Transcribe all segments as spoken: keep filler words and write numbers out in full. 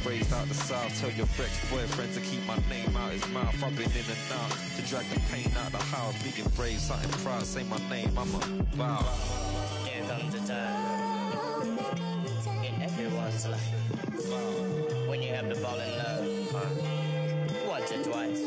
raised out the south. Tell your ex-boyfriend to keep my name out his mouth. I've been in and out to drag the pain out the house. Being brave, something proud, say my name, I'm a bow. Here comes the time in everyone's life when you have to fall in love once or twice.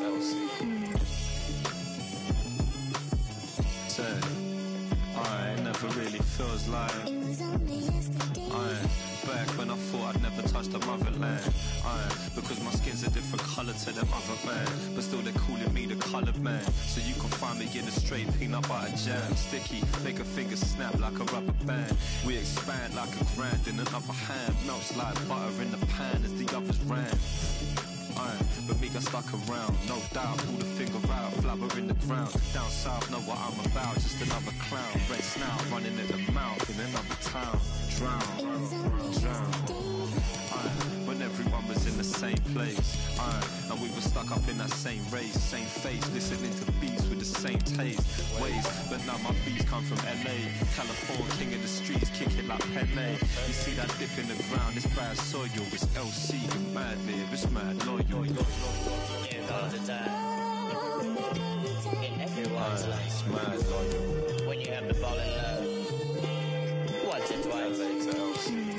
Say, I never really feels like I back when I thought I'd never touch the motherland. I because my skin's a different colour to them other man, but still they're calling me the coloured man. So you can find me in a straight peanut butter jam, sticky, make a finger snap like a rubber band. We expand like a grand in another hand, melts like butter in the pan as the others ran. Aye, but me got stuck around, no doubt, pull the finger out, flabber in the ground. Down south, know what I'm about, just another clown. Red snout, running at the mouth in another town. Drown, drown. Aye, when everyone was in the same place. Aye, and we were stuck up in that same race, same face, listening to beats with the same taste. Ways, but now my beats come from L A, California, king of the streets, kicking like Pele. You see that dip in the ground, it's bad soil, it's L C, you mad live, it's mad loyal. Here comes the time in everyone's life it's mad loyal. when you have to fall in love once or twice.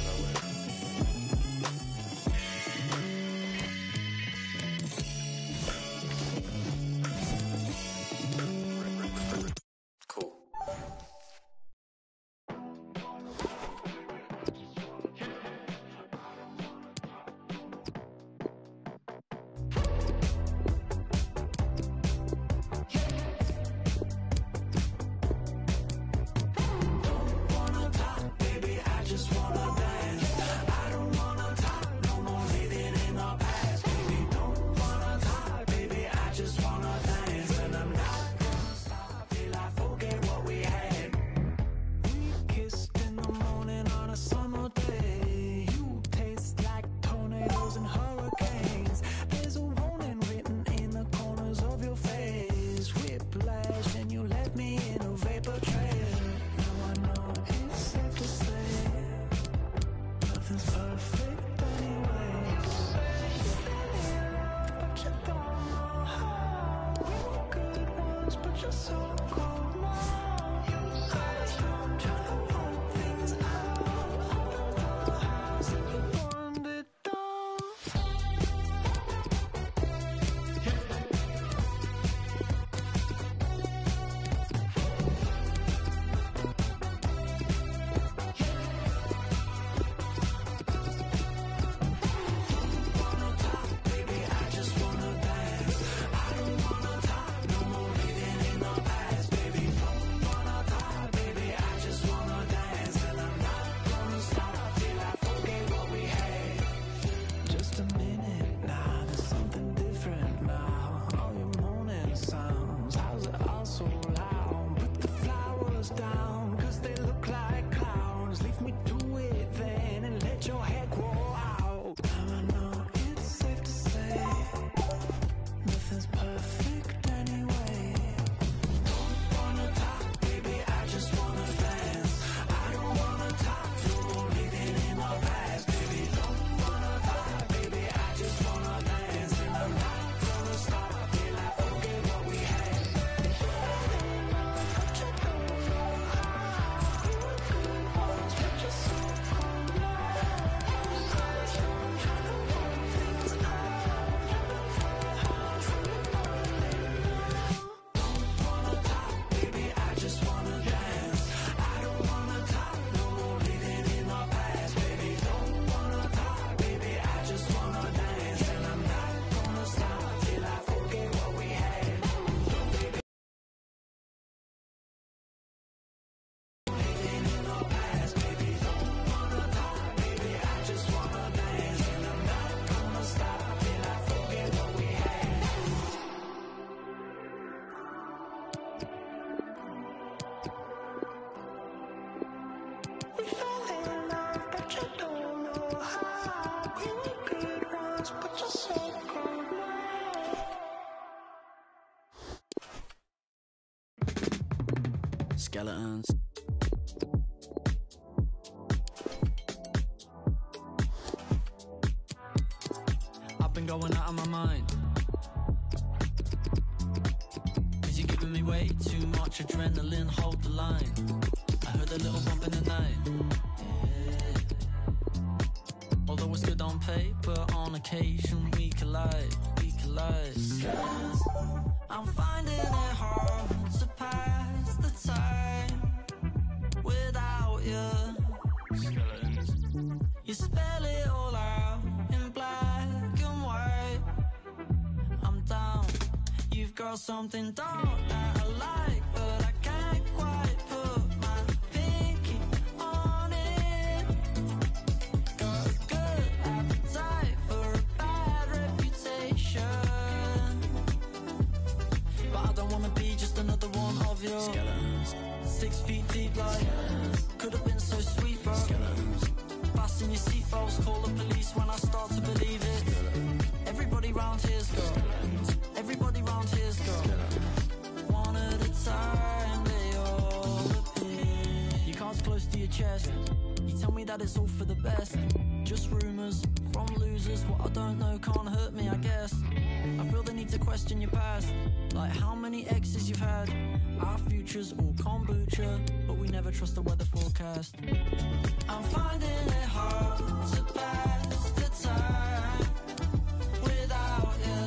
Skeletons. been going out of my mind. Cause you're giving me way too much adrenaline, hold the line. I heard a little bump in the night, yeah. Although it's good on paper, on occasion we collide, we collide. I'm finding it hard to pass the time without you. Skeletons. You spell it all out in black and white. I'm down. You've got something dark that I like, but I can't quite put my pinky on it. Got a good appetite for a bad reputation, but I don't wanna be just another one of your skeletons. Six feet deep like could have been so sweet, bro. Skeletons. Fasten your seatbelts, call the police when I start to believe it. Skeletons. Everybody round here's got skeletons. Everybody round here's got skeletons. One at a time they all appear. Your cards close to your chest. You tell me that it's all for the best. Just rumours from losers. What I don't know can't hurt me, I guess. I feel the need to question your past, like how many exes you've had. Our future's all kombucha, but we never trust the weather forecast. I'm finding it hard to pass the time without you.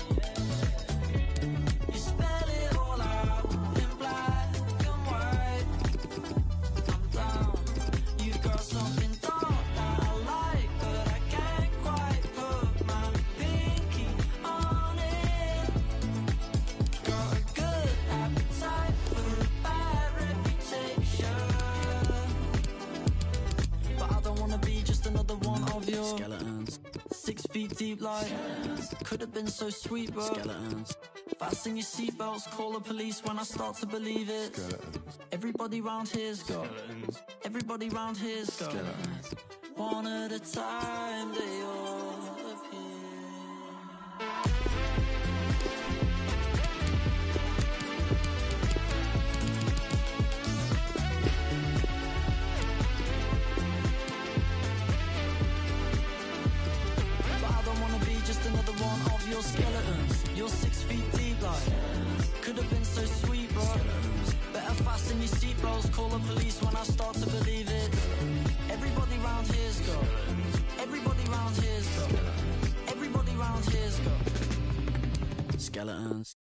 You spell it all out in black and white. I'm down. You've got something dark that I like, but I can't quite put my pinky on it. Got a good appetite for a bad reputation, but I don't wanna be just another one of your skeletons. Six feet deep like skeletons. Could have been so sweet, bro. Skeletons. Fasten your seatbelts, call the police when I start to believe it. Skeletons. Everybody round here's got skeletons. Everybody round here's got skeletons. One at a time they all appear. Just another one of your skeletons. You're six feet deep like could have been so sweet, bro. Better fasten your seatbelts, call the police when I start to believe it. Everybody round here's got everybody round here's got everybody round here's got skeletons.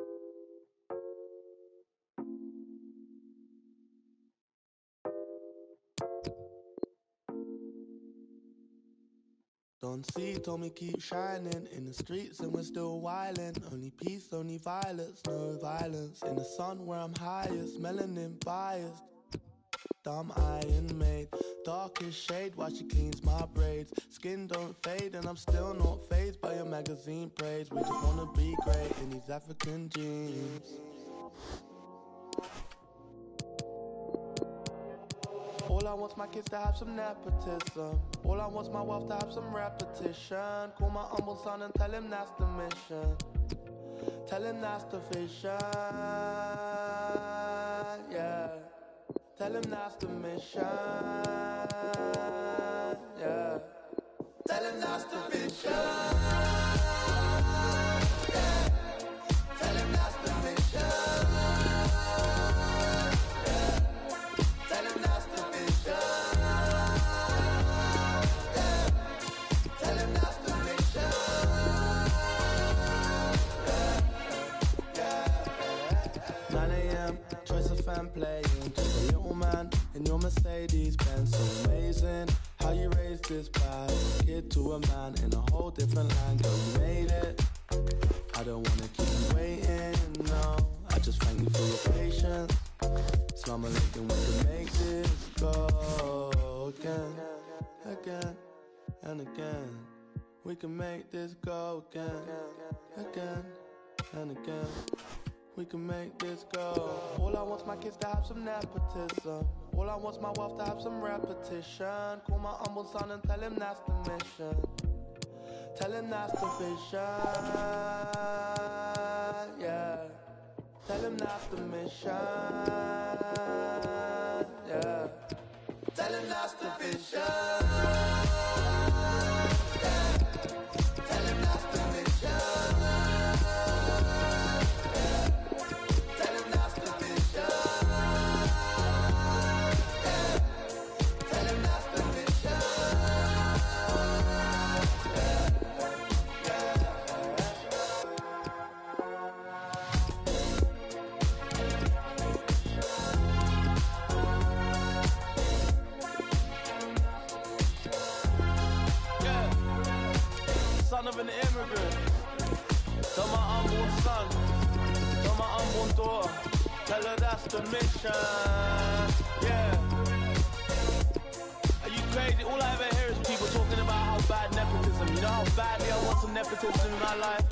Don't see, told me keep shining in the streets and we're still wildin'. Only peace, only violence, no violence. In the sun where I'm highest, melanin biased. Dumb iron made, darkest shade while she cleans my braids. Skin don't fade and I'm still not fazed by your magazine praise. We just wanna be great in these African jeans. All I want's my kids to have some nepotism. All I want's my wealth to have some repetition. Call my humble son and tell him that's the mission. Tell him that's the vision. Yeah. Tell him that's the mission. Yeah. Tell him that's the vision. Yeah. Tell him that's the mission. Fan playing, just a little man in your Mercedes Benz. So amazing how you raised this bad kid to a man in a whole different land. Girl, you made it. I don't wanna keep you waiting, no. I just thank you for your patience. Slumber Lincoln, we can make this go again, again, and again. We can make this go again, again, and again. We can make this go. All I want's my kids to have some nepotism. All I want's my wealth to have some repetition. Call my humble son and tell him that's the mission. Tell him that's the vision. Yeah. Tell him that's the mission. Yeah. Tell him that's the vision. Yeah. Tell him that's son of an immigrant. Tell my unborn son, tell my unborn daughter, tell her that's the mission. Yeah. Are you crazy? All I ever hear is people talking about how bad nepotism. You know how badly I want some nepotism in my life?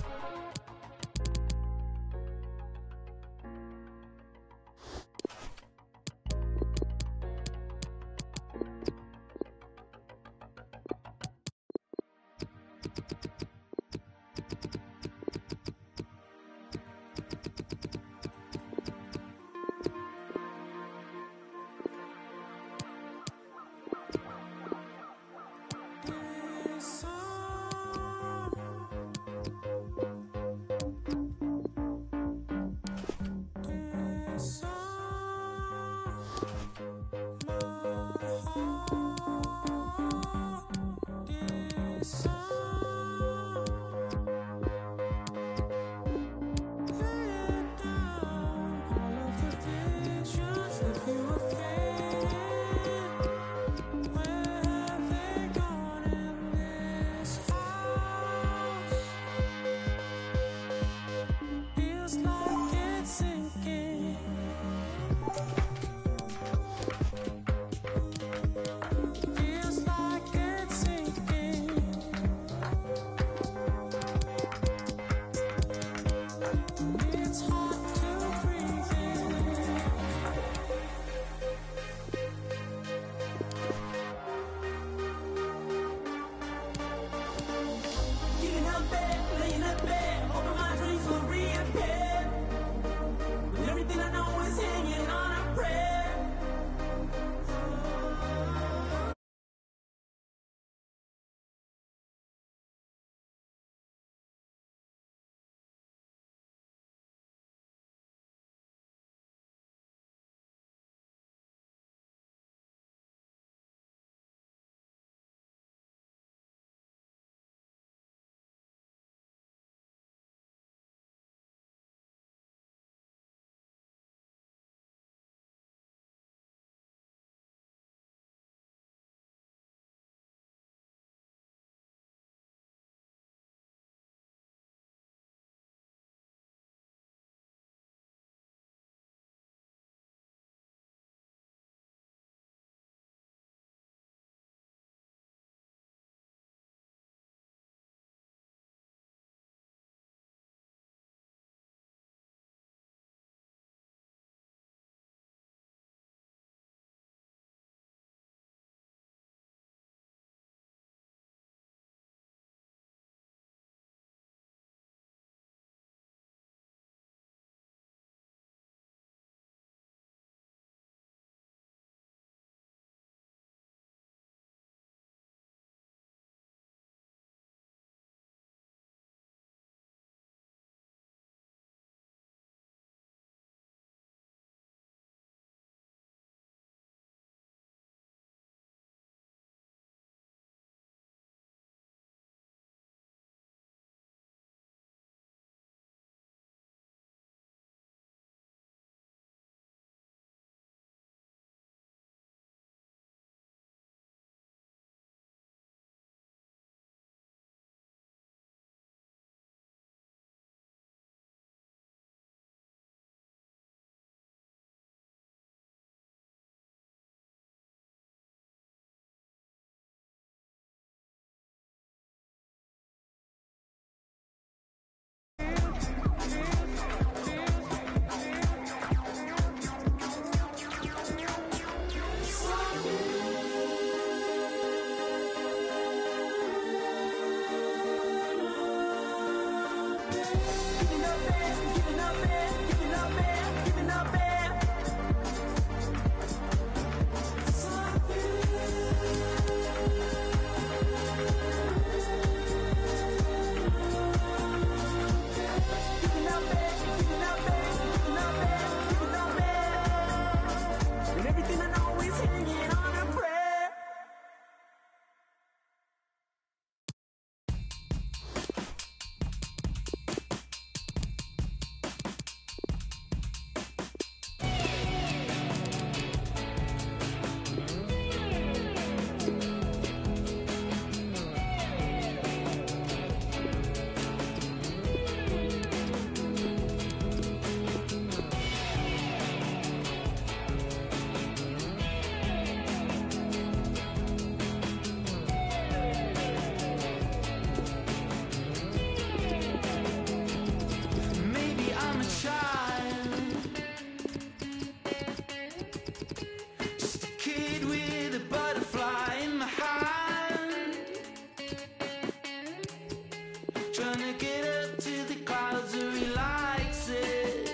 trying to get up to the clouds where he likes it.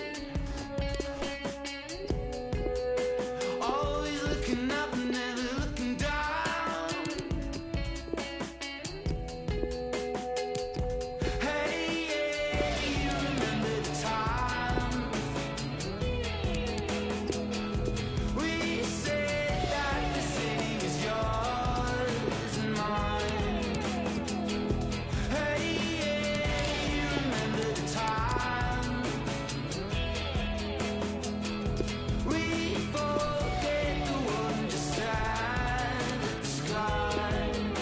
Always looking up, never looking down. Hey, yeah, you remember the time we said that the city was yours and mine. Hey, yeah, you remember the time we forget the one just at the sky.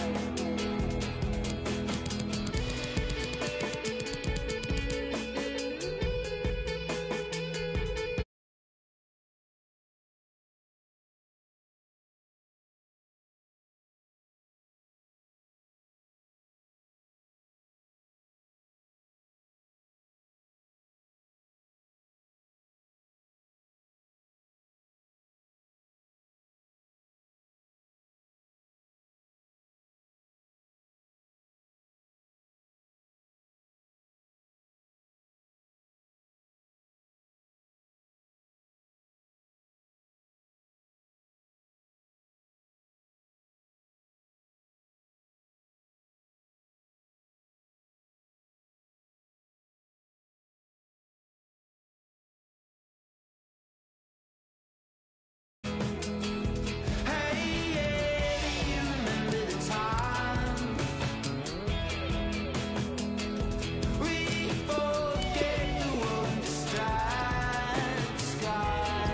Hey, yeah, you remember the time we forget the one just at the sky.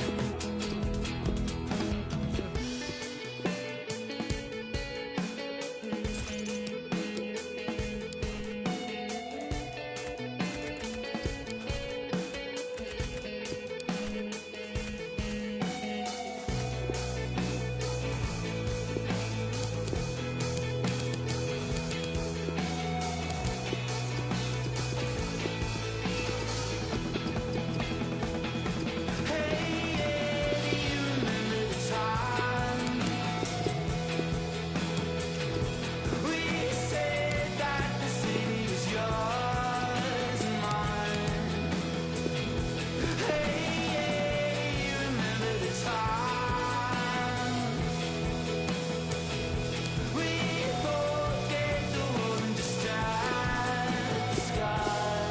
Hey, yeah, you remember the time we said that the city was yours and mine. Hey, yeah, you remember the time we forget the one just at the sky.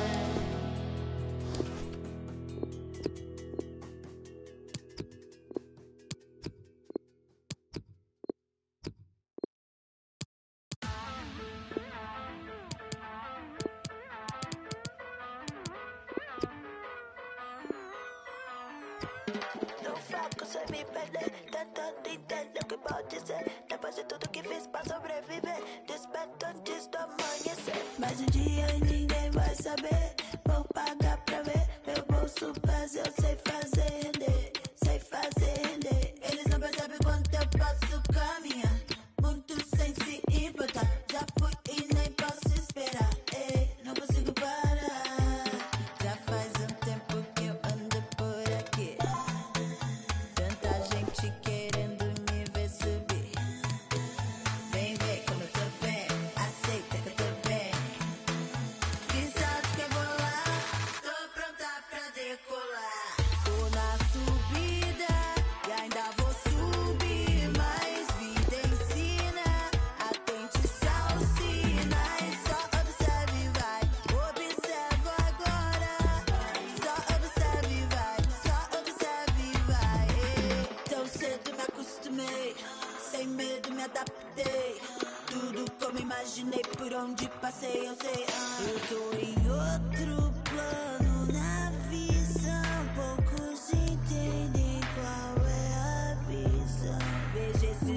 Não fraco, sem me perder. Tentando entender o que pode ser. Depois de tudo que fiz pra sobreviver, desperto antes do amanhecer. Mas um dia ninguém vai saber. Vou pagar pra ver. Meu bolso pesa, eu sei fazer render. Sei fazer render. Eles não percebem quanto eu posso caminhar. Muito sem se importar. Já fui e nem posso esperar. Ei, não consigo parar. Já faz um tempo que eu ando por aqui. Tanta gente querendo me ver subir. Vem ver como eu tô bem. Aceita que eu tô bem. Que sorte que eu vou lá. Tô pronta pra decolar. Tô na subida e ainda vou subir. Mais vida ensina. Atente-se aos sinais. Só observe e vai. Observo agora. Só observe e vai. Só observe e vai. Ei, tão cedo me acostumei. Sem medo me adaptei. Tudo como imaginei. Por onde passei eu sei. Ah, eu tô em outro plano na visão. Poucos entendem qual é a visão. Veja esses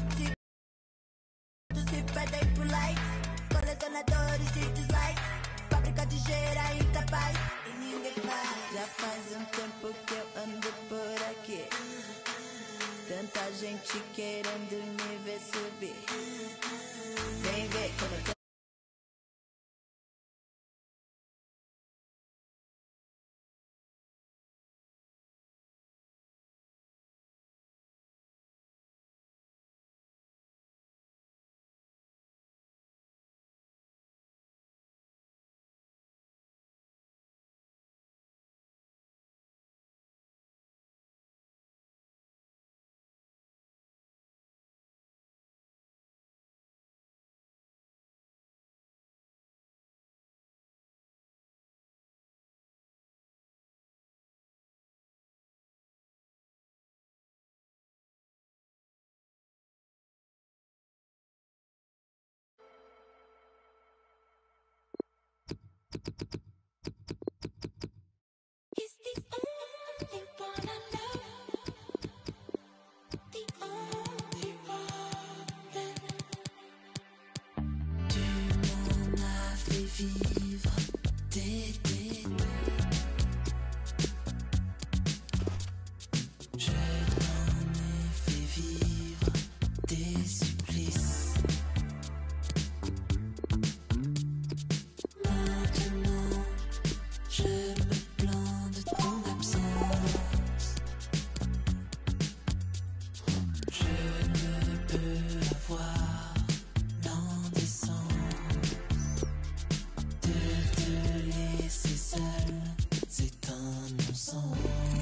se perdem por likes. Colecionadores de dislikes. Fábrica de gera incapaz. E ninguém faz. Já faz um tempo que eu ando por aqui. Tanta gente querendo me ver subir. Vem ver como eu tô He's the only one I love, the only one. Tu m'en as fait vivre des, des, je t'en ai fait vivre des supplices. Maintenant, je me plains de ton absence. Je ne peux avoir l'indécence de te laisser seul, c'est un non-sens.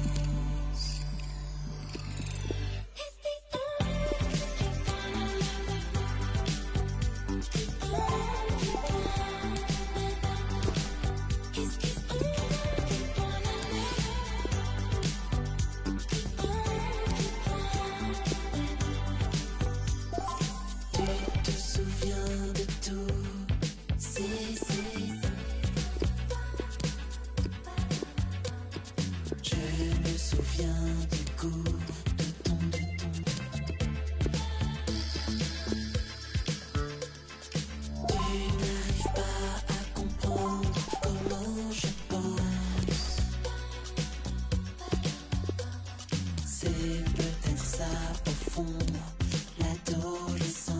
It's the only one I love, the only one. He's the only one I love, the only one. Tu te souviens de tout, c'est, c'est. Je me souviens du goût de ton, de ton. Tu n'arrives pas à comprendre comment je pense. C'est peut-être ça au fond, l'adolescence.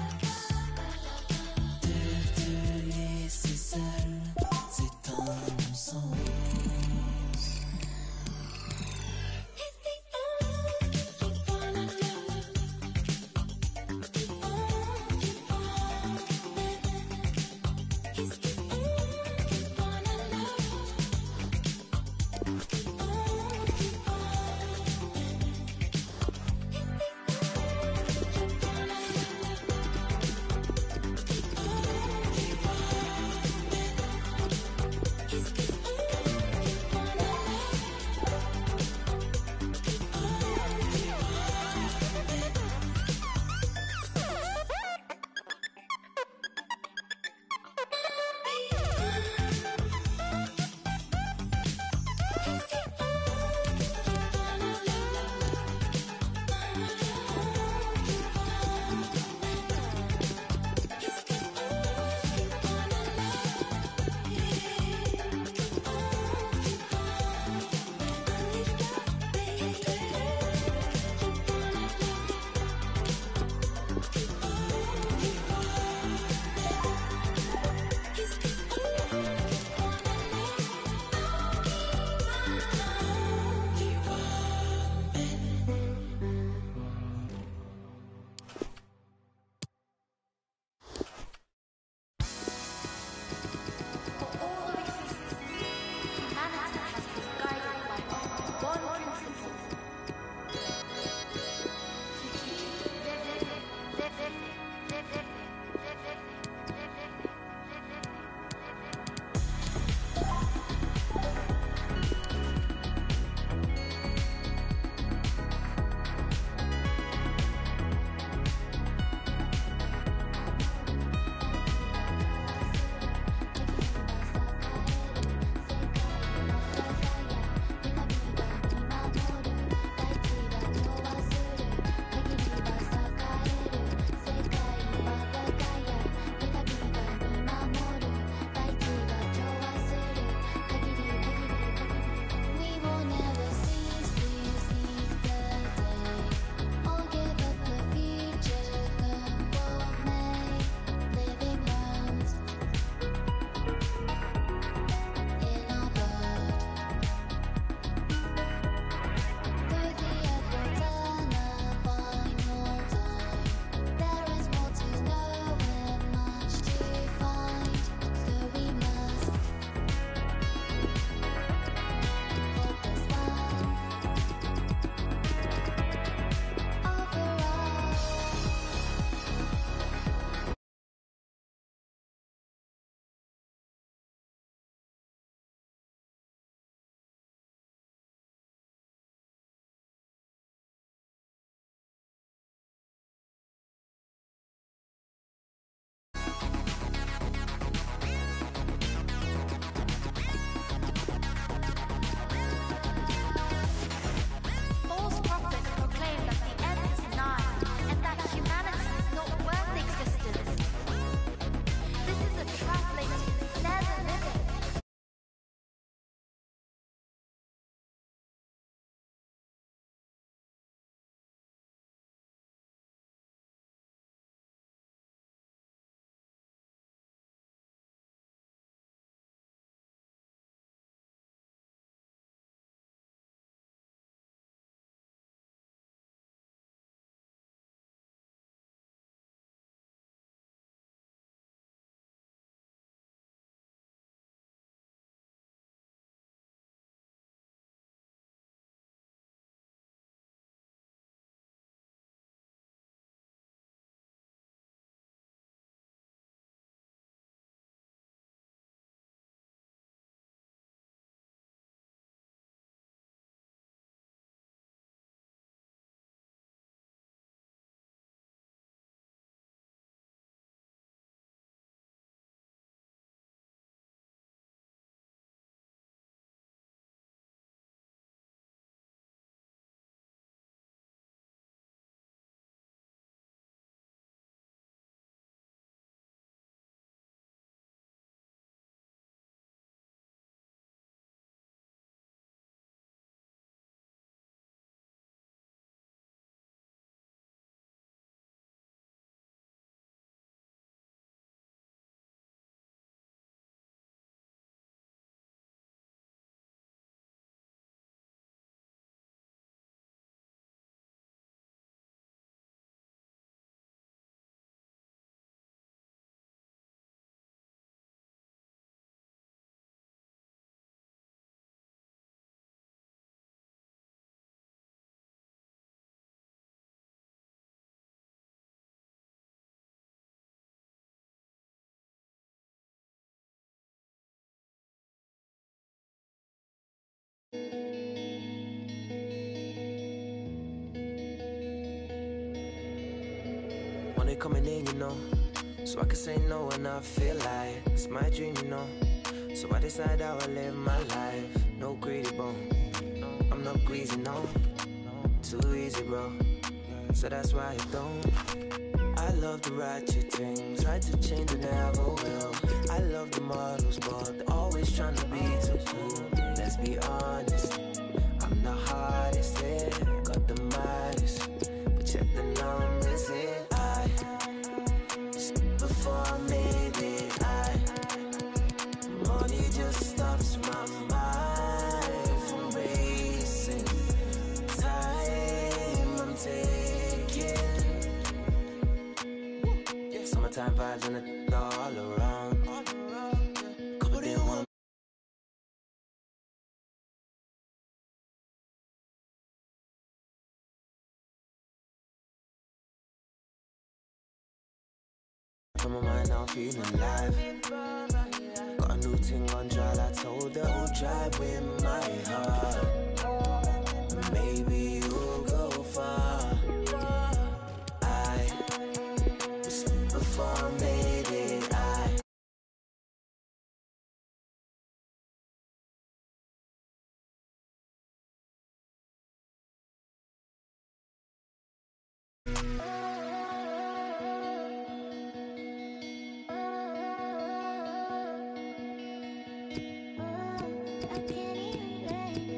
De te laisser seul, c'est un non-sens. He's the only one I love, the only one. He's the only one I love, the only one. He's the only one I love, the only one. He's the only one I love, the only one. Money coming in, you know, so I can say no when I feel like it's my dream, you know. So I decide I will live my life. No greedy bone, I'm not greasy, no. Too easy, bro. So that's why I don't. I love the ratchet things, try to change and never will. I love the models, but they're always trying to be too cool. Let's be honest, I'm the hardest hit, got the maddest, but check the numbers here. I, before I made it, I, money just stops my mind from racing. Time I'm taking, summertime vibes and it all around. Couple day one. From my mind now feeling alive. Got a new thing on trial, I told her who'll drive with my heart. Maybe you'll go far. I, before I made it, I I can't even blame